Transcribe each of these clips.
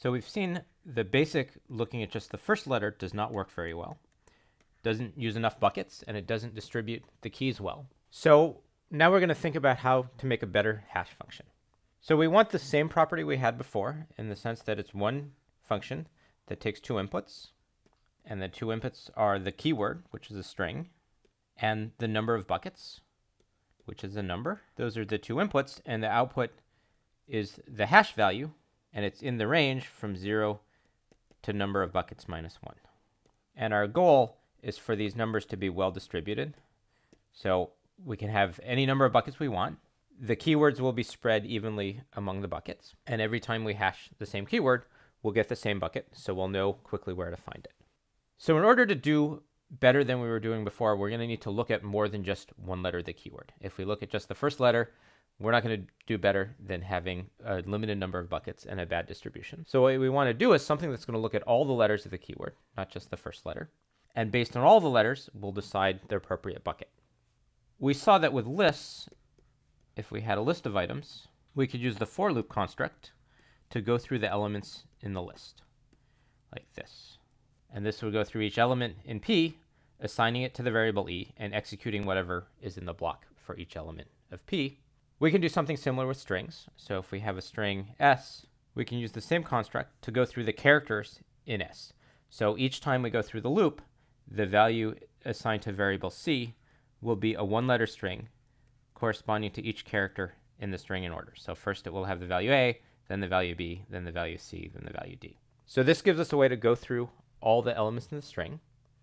So we've seen the basic looking at just the first letter does not work very well. Doesn't use enough buckets, and it doesn't distribute the keys well. So now we're going to think about how to make a better hash function. So we want the same property we had before in the sense that it's one function that takes two inputs. And the two inputs are the keyword, which is a string, and the number of buckets, which is a number. Those are the two inputs, and the output is the hash value, and it's in the range from 0 to number of buckets minus 1. And our goal is for these numbers to be well distributed. So we can have any number of buckets we want. The keywords will be spread evenly among the buckets. And every time we hash the same keyword, we'll get the same bucket, so we'll know quickly where to find it. So in order to do better than we were doing before, we're going to need to look at more than just one letter of the keyword. If we look at just the first letter, we're not going to do better than having a limited number of buckets and a bad distribution. So what we want to do is something that's going to look at all the letters of the keyword, not just the first letter. And based on all the letters, we'll decide the appropriate bucket. We saw that with lists, if we had a list of items, we could use the for loop construct to go through the elements in the list, like this. And this would go through each element in P, assigning it to the variable E, and executing whatever is in the block for each element of P. We can do something similar with strings. So if we have a string S, we can use the same construct to go through the characters in S. So each time we go through the loop, the value assigned to variable C will be a one-letter string corresponding to each character in the string in order. So first it will have the value A, then the value B, then the value C, then the value D. So this gives us a way to go through all the elements in the string.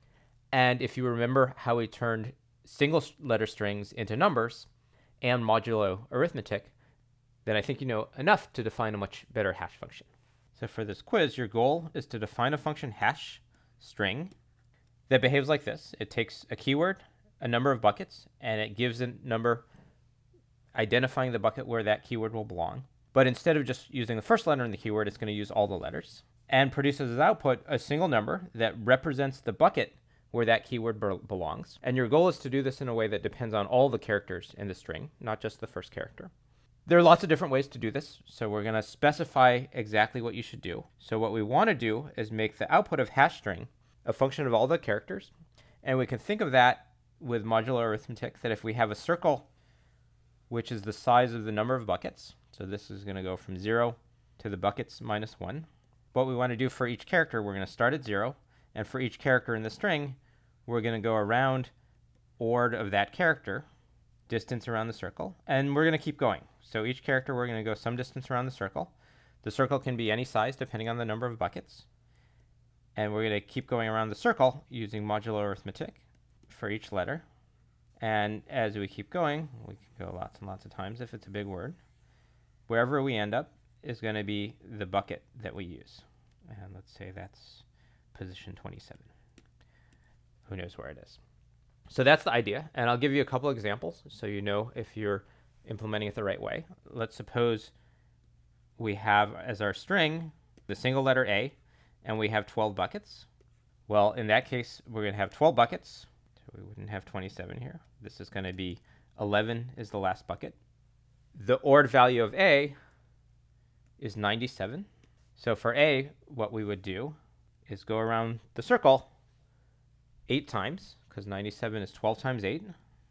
And if you remember how we turned single letter strings into numbers and modulo arithmetic, then I think you know enough to define a much better hash function. So for this quiz, your goal is to define a function hash string that behaves like this. It takes a keyword, a number of buckets, and it gives a number identifying the bucket where that keyword will belong. But instead of just using the first letter in the keyword, it's going to use all the letters, and produces as output a single number that represents the bucket where that keyword belongs. And your goal is to do this in a way that depends on all the characters in the string, not just the first character. There are lots of different ways to do this, so we're going to specify exactly what you should do. So what we want to do is make the output of hash string a function of all the characters, and we can think of that with modular arithmetic, that if we have a circle which is the size of the number of buckets, so this is going to go from 0 to the buckets minus 1. What we want to do for each character, we're going to start at 0, and for each character in the string, we're going to go around ord of that character, distance around the circle, and we're going to keep going. So each character, we're going to go some distance around the circle. The circle can be any size depending on the number of buckets. And we're going to keep going around the circle using modular arithmetic for each letter. And as we keep going, we can go lots and lots of times if it's a big word. Wherever we end up is going to be the bucket that we use. And let's say that's position 27. Who knows where it is? So that's the idea. And I'll give you a couple examples so you know if you're implementing it the right way. Let's suppose we have as our string the single letter A, and we have 12 buckets. Well, in that case, we're going to have 12 buckets. So we wouldn't have 27 here. This is going to be 11 is the last bucket. The ord value of A is 97. So for A, what we would do is go around the circle 8 times, because 97 is 12 times 8.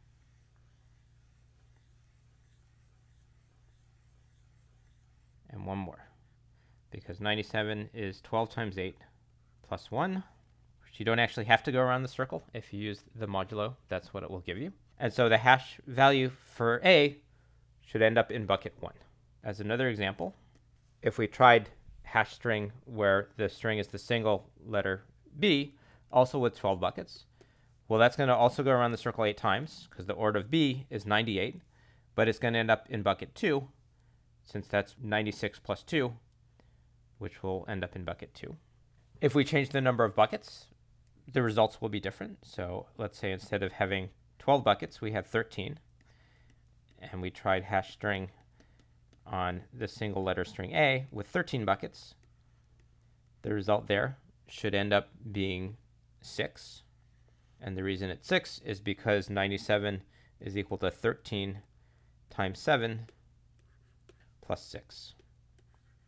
And one more, because 97 is 12 times 8 plus 1, which you don't actually have to go around the circle. If you use the modulo, that's what it will give you. And so the hash value for A should end up in bucket 1. As another example, if we tried hash string where the string is the single letter B, also with 12 buckets, well, that's going to also go around the circle 8 times, because the ord of B is 98, but it's going to end up in bucket 2, since that's 96 plus 2, which will end up in bucket 2. If we change the number of buckets, the results will be different. So let's say instead of having 12 buckets, we have 13. And we tried hash string on the single letter string A with 13 buckets. The result there should end up being 6. And the reason it's 6 is because 97 is equal to 13 times 7 plus 6.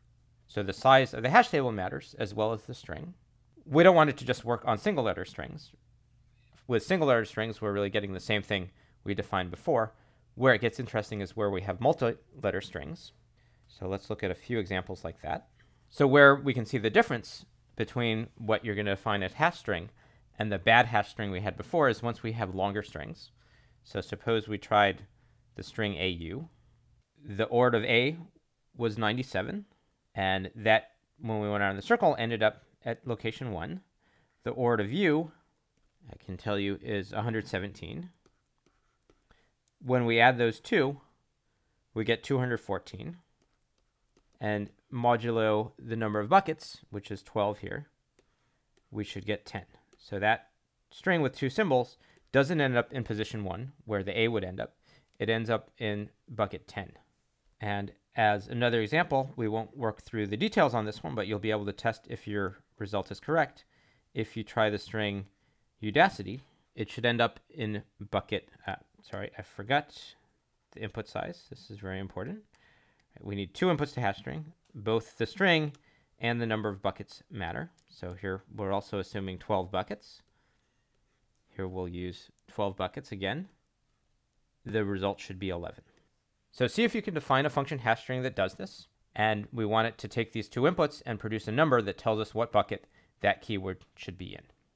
So the size of the hash table matters as well as the string. We don't want it to just work on single letter strings. With single letter strings, we're really getting the same thing we defined before. Where it gets interesting is where we have multi-letter strings. So let's look at a few examples like that. So where we can see the difference between what you're going to define as hash string and the bad hash string we had before is once we have longer strings. So suppose we tried the string AU. The ord of A was 97, and that, when we went around the circle, ended up at location 1. The ord of U, I can tell you, is 117. When we add those two, we get 214. And modulo the number of buckets, which is 12 here, we should get 10. So that string with two symbols doesn't end up in position 1, where the A would end up. It ends up in bucket 10. And as another example, we won't work through the details on this one, but you'll be able to test if your result is correct. If you try the string Udacity, it should end up in bucket, sorry, I forgot the input size. This is very important. We need two inputs to hash string. Both the string and the number of buckets matter. So here we're also assuming 12 buckets. Here we'll use 12 buckets again. The result should be 11. So see if you can define a function hash string that does this. And we want it to take these two inputs and produce a number that tells us what bucket that keyword should be in.